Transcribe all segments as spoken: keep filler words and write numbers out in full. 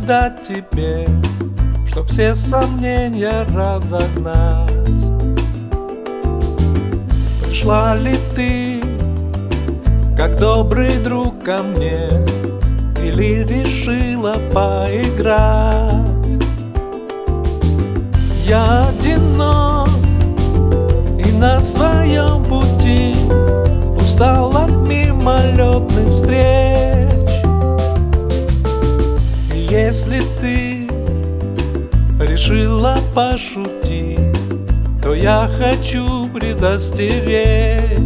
дать тебе, чтоб все сомнения разогнать. Пришла ли ты, как добрый друг ко мне, или решила поиграть? Я одинок и на своем пути, устал от мимолетных встреч. И если ты решила пошутить, то я хочу предостеречь.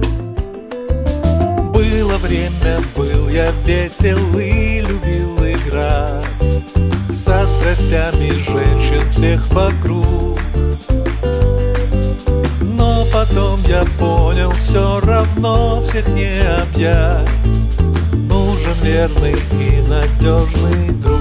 Было время, был я весел и любил играть со страстями женщин всех вокруг. Но потом я понял, все равно всех не объять. Нужен верный и надежный друг.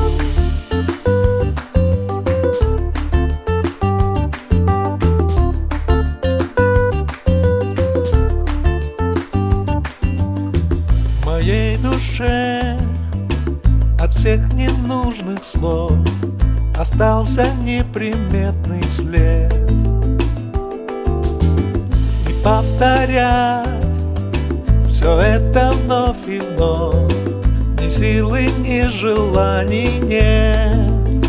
В моей душе от всех ненужных слов остался неприметный след. И повторять все это вновь и вновь ни силы, ни желаний нет.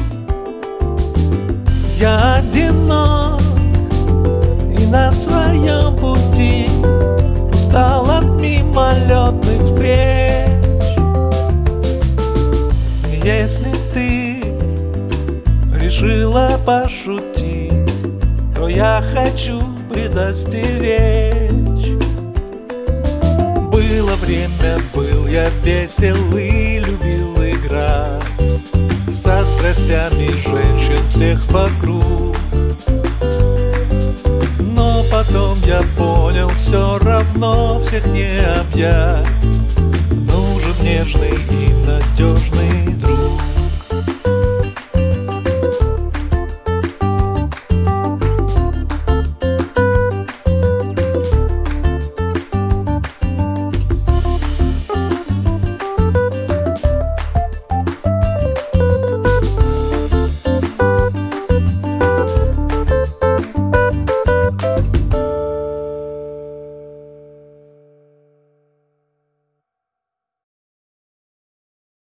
Я одинок и на своем пути, устал от мимолетных встреч. И если ты решила пошутить, то я хочу предостеречь. Было время, был я весел и любил играть со страстями женщин всех вокруг. Но потом я понял, все равно всех не объять. Нужен нежный и надежный друг.